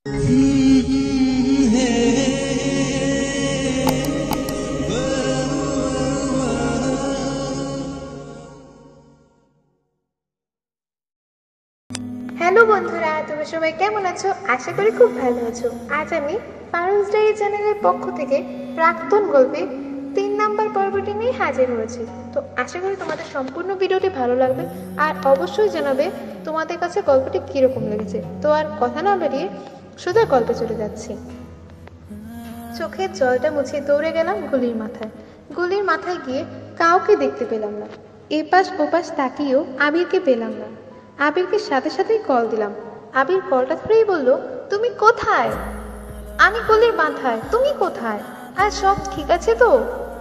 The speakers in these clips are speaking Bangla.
হ্যালো বন্ধুরা, তোমরা সবাই কেমন আছো? আশা করি খুব ভালো আছো। আজ আমি ফারুজ ডায়েরি চ্যানেলের পক্ষ থেকে প্রাক্তন গল্পে 3 নম্বর পর্বটি নিয়ে হাজির হয়েছি। তো আশা করি তোমাদের সম্পূর্ণ ভিডিওটি ভালো লাগবে, আর অবশ্যই জানাবে তোমাদের কাছে গল্পটি কীরকম লেগেছে। তো আর কথা না বেরিয়ে সোজা গল্পে চলে যাচ্ছি। চোখের জলটা মুছে দৌড়ে গেলাম গুলির মাথায় গিয়ে কাউকে দেখতে পেলাম না। এপাশ ওপাশ তাকিয়েও আবিরকে পেলাম না। আবিরকে সাথে সাথেই কল দিলাম। আবির কলটা ধরেই বলল, তুমি কোথায়? আমি গলির মাথায়, তুমি কোথায়? আর সব ঠিক আছে তো?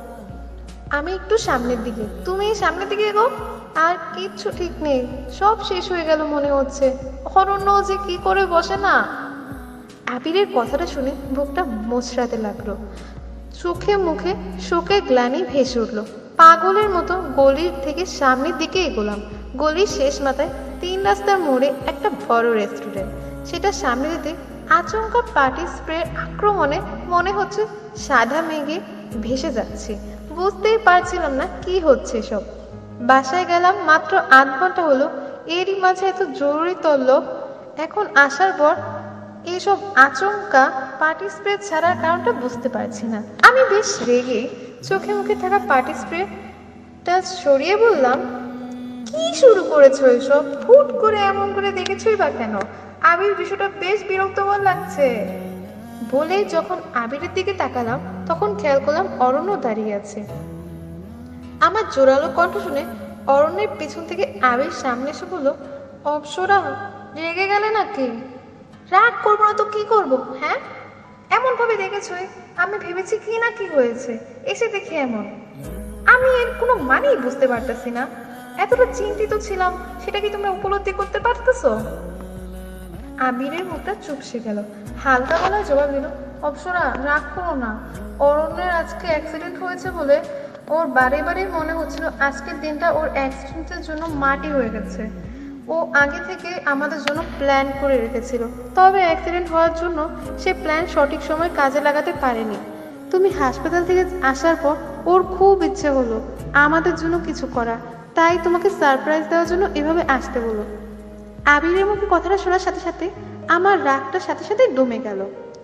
আমি একটু সামনের দিকে, তুমি সামনের দিকে এগো। আর কিচ্ছু ঠিক নেই, সব শেষ হয়ে গেল মনে হচ্ছে। অরণ্য যে কি করে বসে না। আবিরের কথাটা শুনে বুকটা মোচড়াতে লাগলো। চোখে মুখে শোকের গ্লানি ভেসে উঠল। পাগলের মতো গলির থেকে সামনের দিকে এগোলাম। গলির শেষ মাথায় 3 রাস্তার মোড়ে একটা বড় রেস্টুরেন্ট। সেটা সামনে যেতে আচমকা পার্টি স্প্রের আক্রমণে মনে হচ্ছে সাদা মেঘে ভেসে যাচ্ছে। বুঝতেই পারছিলাম না কি হচ্ছে সব। বাসায় গেলাম মাত্র 8 ঘন্টা হলো, এরই মাঝে এত জরুরি তলব। এখন আসার পর এসব আচমকা পার্টি স্প্রে ছাড়ার কারণটা বুঝতে পারছি না। আমি বেশ রেগে চোখে মুখে থাকা পার্টি স্প্রেটা সরিয়ে বললাম, কি শুরু করেছো এসব? হুট করে এমন করে দেখেছই বা কেন? আবির বিষয়টা বেশ বিরক্তকর লাগছে। বলেই যখন আবিরের দিকে তাকালাম তখন খেয়াল করলাম অরণ্য দাঁড়িয়ে আছে। আমার জোরালো কণ্ঠ শুনে অরণ্যের পিছন থেকে আবির সামনে এসে বলল, অপ্সরা রেগে গেলে নাকি? রাগ করবো না তো কি করবো? হ্যাঁ, এমন ভাবে দেখেছই, আমি ভেবেছি কি না কি হয়েছে, এসে দেখি এমন। আমি এর কোনো মানেই বুঝতে পারতেছি না। এতটা চিন্তিত ছিলাম, সেটা কি তোমরা উপলব্ধি করতে পারতেছো? আবিরের মুখটা চুপসে গেল। হালকা গলায় জবাব দিল, অপ্সরা রাগ করো না। অরণ্যের আজকে অ্যাক্সিডেন্ট হয়েছে বলে ওর বারে বারে মনে হচ্ছিল আজকের দিনটা ওর অ্যাক্সিডেন্টের জন্য মাটি হয়ে গেছে। ও আগে থেকে আমাদের জন্য প্ল্যান করে রেখেছিল, তবে অ্যাক্সিডেন্ট হওয়ার জন্য সে প্ল্যান সঠিক সময় কাজে লাগাতে পারেনি। তুমি হাসপাতাল থেকে আসার পর ওর খুব ইচ্ছে হলো আমাদের জন্য কিছু করা, তাই তোমাকে সারপ্রাইজ দেওয়ার জন্য এভাবে আসতে বলো। আবিরের মুখে কথাটা শোনার সাথে সাথে আমার রাগটা সাথে সাথে দমে গেল।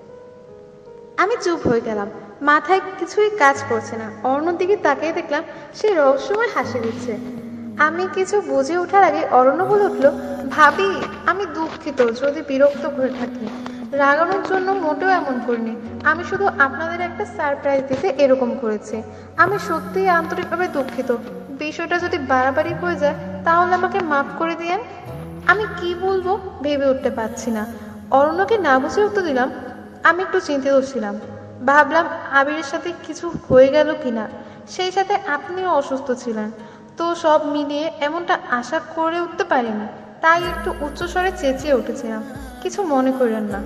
আমি চুপ হয়ে গেলাম, মাথায় কিছুই কাজ করছে না। অরণ্যর দিকে তাকিয়ে দেখলাম সে রহস্যময় হাসি দিচ্ছে। আমি কিছু বুঝে ওঠার আগে অরণ্য বলে উঠল, ভাবি আমি দুঃখিত যদি বিরক্ত করে থাকি। রাগানোর জন্য মোটেও এমন করিনি, আমি শুধু আপনাদের একটা সারপ্রাইজ দিতে এরকম করেছি। আমি সত্যিই আন্তরিকভাবে দুঃখিত। বিষয়টা যদি বাড়াবাড়ি হয়ে যায় তাহলে আমাকে মাফ করে দিয়েন। আমি কি বলবো ভেবে উঠতে পারছি না। অরণ্যকে না বুঝে উত্তর দিলাম, আমি একটু চিন্তিত ছিলাম। ভাবলাম আবিরের সাথে কিছু হয়ে গেল কিনা, সেই সাথে আপনিও অসুস্থ ছিলেন, তো সব মিলিয়ে এমনটা আশা করে উঠতে পারিনি, তাই একটু উচ্চস্বরে চেঁচিয়ে উঠেছিলাম। কিছু মনে করেন না।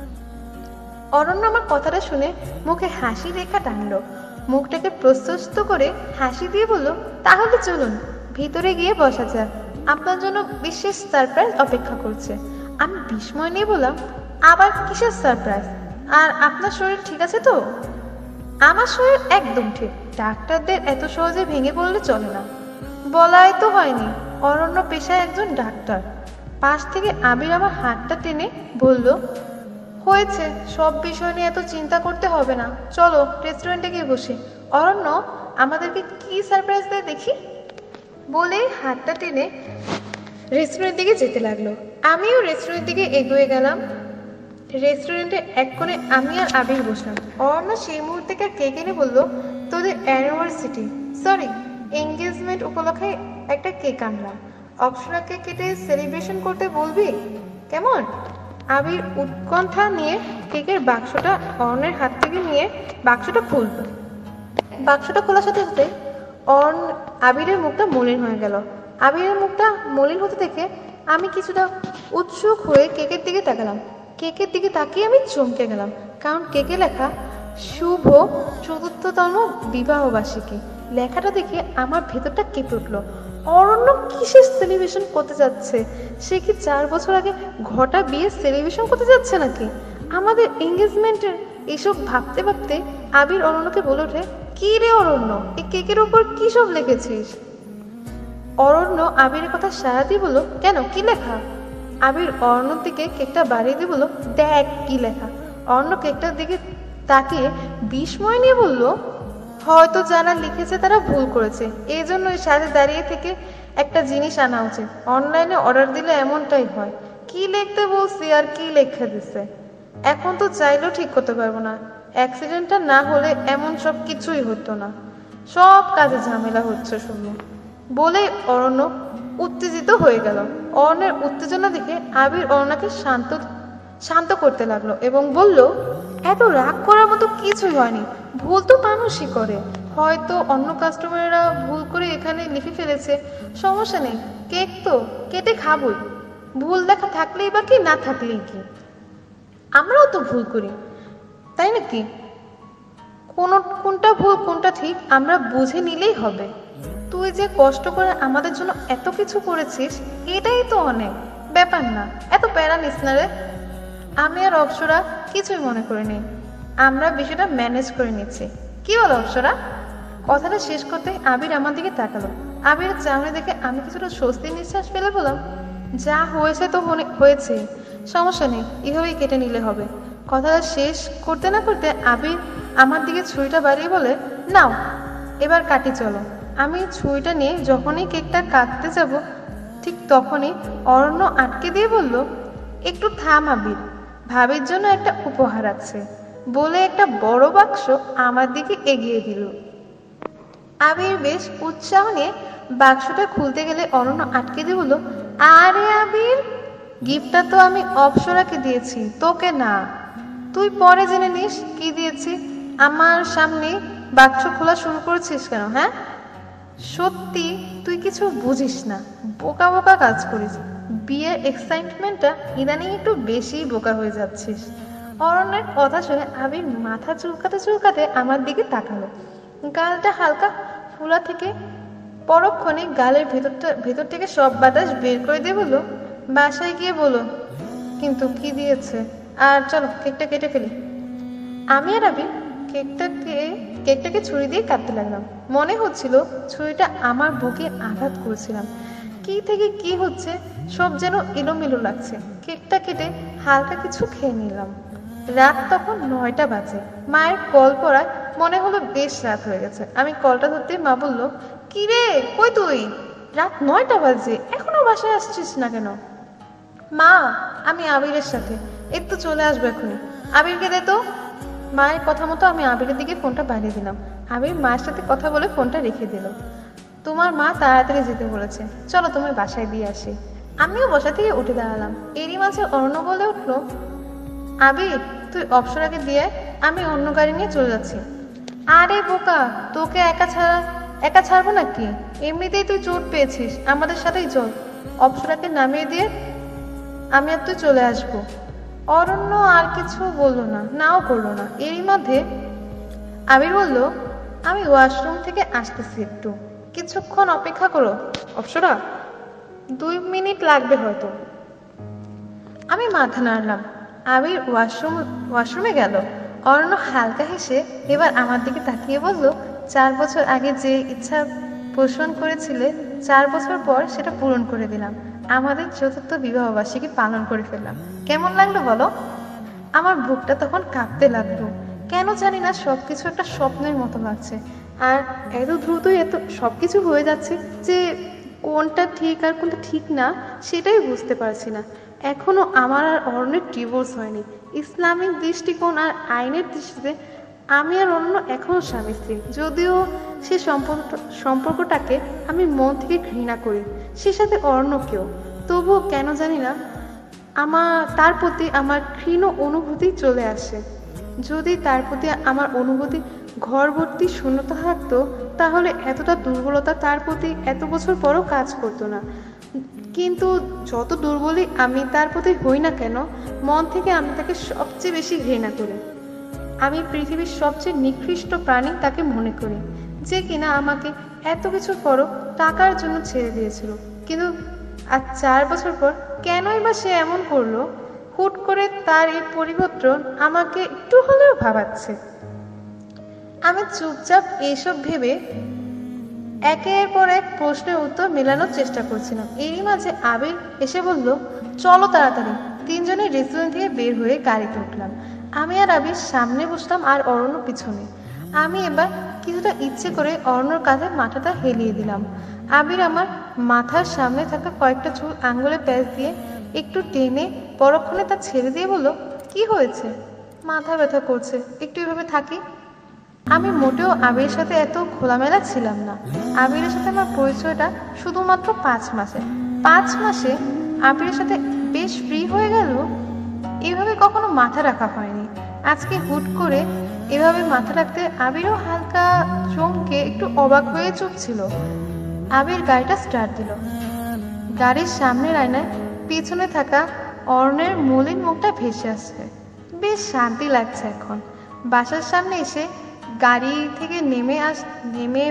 অরণ্য আমার কথাটা শুনে মুখে হাসি রেখা টানল। মুখটাকে প্রশস্ত করে হাসি দিয়ে বলল, তাহলে চলুন ভিতরে গিয়ে বসা যাক, আপনার জন্য বিশেষ সারপ্রাইজ অপেক্ষা করছে। আমি বিস্ময় নিয়ে বললাম, আবার কিসের সারপ্রাইজ? আর আপনার শরীর ঠিক আছে তো? আমার শরীর একদম ঠিক, ডাক্তারদের এত সহজে ভেঙে পড়লে চলে না। বলাই তো হয়নি, অরণ্য পেশায় একজন ডাক্তার। পাশ থেকে আবির আমার হাতটা টেনে বলল, হয়েছে, সব বিষয় নিয়ে এত চিন্তা করতে হবে না, চলো রেস্টুরেন্টে গিয়ে বসি। অরণ্য আমাদেরকে কি সারপ্রাইজ দেয় দেখি। বলেই হাতটা টেনে রেস্টুরেন্ট দিকে যেতে লাগলো। আমিও রেস্টুরেন্ট দিকে এগিয়ে গেলাম। রেস্টুরেন্টের এক কোণে আমি আর আবির বসলাম। অরণ্য সেই মুহূর্তে কেক এনে বলল, তোদের অ্যানিভার্সিটি সরি এঙ্গেজমেন্ট উপলক্ষে একটা কেক আনলাম, অপ্সরাকে কেটে সেলিব্রেশন করতে বলবি কেমন? আবির উৎকণ্ঠা নিয়ে কেকের বাক্সটা অরণ্যের হাত থেকে নিয়ে বাক্সটা খুলল। বাক্সটা খোলার সাথে সাথে আবিরের মুখটা মলিন হয়ে গেল। আবিরের মুখটা মলিন হতে দেখে আমি কিছুটা উৎসুক হয়ে কেকের দিকে তাকালাম। কেকের দিকে তাকিয়ে আমি চমকে গেলাম, কারণ কেকে লেখা শুভ ৪র্থতম বিবাহবার্ষিকী। লেখাটা দেখে আমার ভেতরটা কেঁপে উঠল। অরণ্য কিসের সেলিব্রেশন করতে যাচ্ছে? সে কি 4 বছর আগে ঘটা বিয়ে সেলিব্রেশন করতে যাচ্ছে নাকি? আমাদের এঙ্গেজমেন্টের এসব ভাবতে ভাবতে আবির অরণ্যকে বলে ওঠে, কি রে অরণ্য, এই কেকের উপর কি সব লিখেছিস? অরণ্য আবিরের কথা সাড়া দিয়ে বলল, কেন, কি লেখা? আবির অরণ্যর দিকে কেকটা বাড়িয়ে দিয়ে বলল, দেখ কি লেখা। অরণ্য কেকটার দিকে তাকিয়ে বিস্ময় নিয়ে বলল, হয়তো যারা লিখেছে তারা ভুল করেছে, এই জন্য সাথে দাঁড়িয়ে থেকে একটা জিনিস আনা উচিত। অনলাইনে অর্ডার দিলে এমনটাই হয়, কি লিখতে বলছি আর কি লেখা দিছে। এখন তো চাইলেও ঠিক করতে পারবো না, অ্যাক্সিডেন্টটা না হলে এমন সব কিছুই হতো না, সব কাজে ঝামেলা হচ্ছে শুনলো। বলে অরণ্য উত্তেজিত হয়ে গেল। অরণ্যের উত্তেজনা দেখে আবির অরণ্যকে শান্ত করতে লাগলো এবং বলল, এত রাগ করার মতো কিছুই হয়নি, ভুল তো মানুষই করে, হয়তো অন্য কাস্টমাররা ভুল করে এখানে লিখে ফেলেছে, সমস্যা নেই, কেক তো কেটে খাবই, ভুল দেখা থাকলেই বা কি, না থাকলেই কি, আমরাও তো ভুল করি, তাই নাকি? কোনটা ভুল কোনটা ঠিক আমরা বুঝে নিলেই হবে। তুই যে কষ্ট করে আমাদের জন্য এত কিছু করেছিস, এটাই তো অনেক, ব্যাপার না, এত প্যারা নিস না রে। আমি আর অপ্সরা কিছুই মনে করিনি, আমরা বিষয়টা ম্যানেজ করে নিচ্ছি, কি বলো অপ্সরা? কথাটা শেষ করতে আবির আমার দিকে তাকালো। আবিরের চামড়া দেখে আমি কিছুটা স্বস্তির নিঃশ্বাস ফেলে বললাম, যা হয়েছে তো হয়েছে, সমস্যা নেই, এভাবেই কেটে নিলে হবে। কথাটা শেষ করতে না করতে আবির আমার দিকে ছুরিটা বাড়িয়ে বলে, নাও এবার কাটি চলো। আমি ছুরিটা নিয়ে যখনই কেকটা কাটতে যাব ঠিক তখনই অরণ্য আটকে দিয়ে বলল, একটু থাম আবির, ভাবির জন্য একটা উপহার আছে, বলে একটা বড় বাক্স আমার দিকে এগিয়ে দিল। আবির বেশ উৎসাহ নিয়ে বাক্সটা খুলতে গেলে অরণ্য আটকে দিয়ে বলল, আরে আবির, গিফটটা তো আমি অপ্সরাকে দিয়েছি, তোকে না, তুই পরে জেনে নিস কি দিয়েছি। আমার সামনে বাক্স খোলা শুরু করেছিস কেন? হ্যাঁ, সত্যি তুই কিছু বুঝিস না, বোকা বোকা কাজ করিস, বিয়ের এক্সাইটমেন্টটা ইদানিং একটু বেশি বোকা হয়ে যাচ্ছিস। অরণ্যের কথা শুনে আবির মাথা চুলকাতে চুলকাতে আমার দিকে তাকালো, গালটা হালকা ফুলা থেকে পরক্ষণে গালের ভেতর থেকে সব বাতাস বের করে দিয়ে বলল, বাসায় গিয়ে বলো কিন্তু কি দিয়েছে, আর চলো কেকটা কেটে ফেলি। আমি আর আবির কেকটাকে ছুরি দিয়ে কাটতে লাগলাম। মনে হচ্ছিল ছুরিটা আমার বুকে আঘাত করেছিলাম। কি থেকে কি হচ্ছে সব যেন এলোমেলো লাগছে। কেকটা কেটে হালকা কিছু খেয়ে নিলাম। রাত তখন 9টা বাজে। মায়ের কল পড়ায় মনে হলো বেশ রাত হয়ে গেছে। আমি কলটা ধরতে মা বলল, কি রে, কই তুই? রাত 9টা বাজে, এখনো বাসায় আসছিস না কেন? মা, আমি আবিরের সাথে, একটু চলে আসবো এখনই। আবিরকে দে তো। মায়ের কথা মতো আমি আবিরের দিকে ফোনটা বাড়িয়ে দিলাম। আবির মায়ের সাথে কথা বলে ফোনটা রেখে দিল। তোমার মা তাড়াতাড়ি যেতে বলেছে, চলো তোমার বাসায় দিয়ে আসি। আমিও বসা থেকে উঠে দাঁড়ালাম। এরই মাঝে অরণ্য বলে উঠলো, আবির তুই অপ্সরাকে দিয়ে, আমি অন্য গাড়ি নিয়ে চলে যাচ্ছি। আরে বোকা, তোকে একা ছাড়বো নাকি? এমনিতেই তুই চোট পেয়েছিস, আমাদের সাথেই চল। অপ্সরাকে নামিয়ে দিয়ে আমি আর তুই চলে আসবো। অরণ্য আর কিছু বললো না, নাও করলো না। এরই মধ্যে আবির বলল, আমি ওয়াশরুম থেকে আসতেছি, একটু কিছুক্ষণ অপেক্ষা করো অপ্সরা, 2 মিনিট লাগবে হয়তো। আমি মাথা নাড়লাম। আবির ওয়াশরুমে গেল। অরণ্য হালকা হেসে এবার আমার দিকে তাকিয়ে বলল, 4 বছর আগে যে ইচ্ছা পোষণ করেছিলে, 4 বছর পর সেটা পূরণ করে দিলাম। আমাদের 4র্থ বিবাহবার্ষিকী পালন করে ফেললাম। কেমন লাগলো বলো? আমার বুকটা তখন কাঁপতে লাগলো। কেন জানি না সবকিছু একটা স্বপ্নের মতো লাগছে। আর এত দ্রুতই এত সবকিছু হয়ে যাচ্ছে যে কোনটা ঠিক আর কোনটা ঠিক না সেটাই বুঝতে পারছি না। এখনো আমার আর অরণ্যের ডিভোর্স হয়নি। ইসলামিক দৃষ্টিকোণ আর আইনের দৃষ্টিতে আমি আর অরণ্য এখনো স্বামী স্ত্রী। যদিও সে সম্পর্কটাকে আমি মন থেকে ঘৃণা করি, সে সাথে অরণ্যকেও, তবুও কেন জানি না তার প্রতি আমার ক্ষীণ অনুভূতি চলে আসে। যদি তার প্রতি আমার অনুভূতি ঘরভর্তি শূন্যতা থাকতো, তাহলে এতটা দুর্বলতা তার প্রতি এত বছর পরও কাজ করতো না। কিন্তু যত দুর্বলই আমি তার প্রতি হই না কেন, মন থেকে আমি তাকে সবচেয়ে বেশি ঘৃণা করি। আমি পৃথিবীর সবচেয়ে নিকৃষ্ট প্রাণী তাকে মনে করি, যে কিনা আমাকে এত কিছুর পরও টাকার জন্য ছেড়ে দিয়েছিল। কিন্তু আজ 4 বছর পর কেনই বা সে এমন করলো? হুট করে তার এই পরিবর্তন আমাকে একটু হলেও ভাবাচ্ছে। আমি চুপচাপ এইসব ভেবে একের পর এক প্রশ্নের উত্তর মেলানোর চেষ্টা করছিলাম। এরই মাঝে আবির এসে বলল, চলো তাড়াতাড়ি। তিনজনে রেস্টুরেন্ট থেকে বের হয়ে গাড়িতে উঠলাম। আমি আর আবির সামনে বসলাম আর অরণ্য পিছনে। আমি এবার কিছুটা ইচ্ছে করে অরণ্যর কাঁধে মাথাটা হেলিয়ে দিলাম। আবির আমার মাথার সামনে থাকা কয়েকটা চুল আঙ্গুলে প্যাঁচ দিয়ে একটু টেনে পরক্ষণে তা ছেড়ে দিয়ে বলল, কি হয়েছে? মাথা ব্যথা করছে, একটু এভাবে থাকি। আমি মোটেও আবিরের সাথে এত খোলামেলা ছিলাম না। আবিরের সাথে আমার পরিচয়টা শুধুমাত্র 5 মাসে। 5 মাসে আবিরের সাথে বেশ ফ্রি হয়ে গেল। এভাবে কখনো মাথা রাখা হয়নি। আজকে হুট করে এভাবে মাথা রাখতে আবিরও হালকা চমকে একটু অবাক হয়ে চুপ ছিল। আবির গাড়িটা স্টার্ট দিল। গাড়ির সামনের আয়নায় পিছনে থাকা অর্ণের মলিন মুখটা ভেসে আসছে। বেশ শান্তি লাগছে এখন। বাসার সামনে এসে গাড়ি থেকে নেমে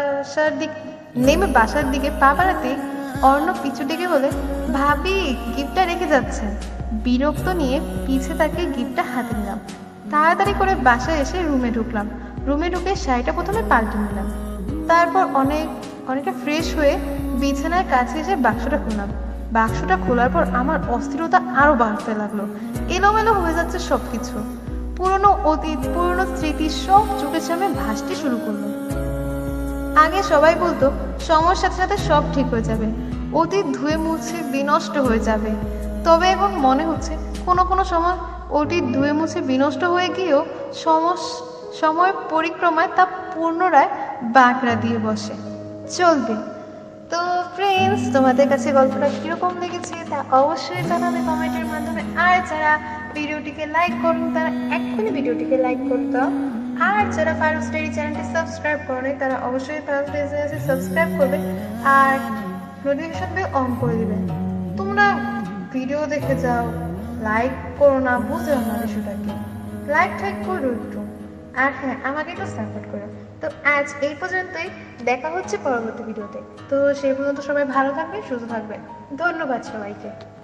বাসার দিকে পা বাড়াতে অর্ণ পিছু ডেকে বলে, ভাবি গিফটটা রেখে যাচ্ছেন। বিরক্ত নিয়ে পিছে তাকে গিফটটা হাতে নিলাম। তাড়াতাড়ি করে বাসায় এসে রুমে ঢুকলাম। রুমে ঢুকে শাড়িটা প্রথমে পাল্টে নিলাম। তারপর অনেকটা ফ্রেশ হয়ে বিছানার কাছে এসে বাক্সটা খুললাম। বাক্সটা খোলার পর আমার অস্থিরতা আরো বাড়তে লাগলো। এলোমেলো হয়ে যাচ্ছে সবকিছু। পুরনো অতীত, পুরনো স্মৃতি সব চোখের সামনে ভাসতে শুরু করলো। আগে সবাই বলতো সময়ের সাথে সাথে সব ঠিক হয়ে যাবে, অতীত ধুয়ে মুছে বিনষ্ট হয়ে যাবে। তবে এখন মনে হচ্ছে কোনো কোনো সময় অতীত ধুয়ে মুছে বিনষ্ট হয়ে গিয়েও সময় পরিক্রমায় তা পুনরায় বাঁকড়া দিয়ে বসে চলবে। তো ফ্রেন্ডস, তোমাদের কাছে গল্পটা কিরকম লেগেছে তা অবশ্যই জানাবে কমেন্টের মাধ্যমে। আর যারা ভিডিওটিকে লাইক করুন তারা এক্ষুনি ভিডিওটিকে লাইক করে দাও। আর যারা ফারুস ডায়েরি চ্যানেলটি সাবস্ক্রাইব করে তারা অবশ্যই ফারুস ডায়েরি সাবস্ক্রাইব করবে আর নোটিফিকেশন বেল অন করে দেবে। তোমরা ভিডিও দেখে যাও, লাইক করো না, বুঝলাম না বিষয়টাকে। লাইক ঠাইক করো একটু, আর হ্যাঁ আমাকে একটু সাপোর্ট করো। তো আজ এই পর্যন্তই, দেখা হচ্ছে পরবর্তী ভিডিওতে। তো সেই পর্যন্ত সবাই ভালো থাকবে, সুস্থ থাকবেন। ধন্যবাদ সবাইকে।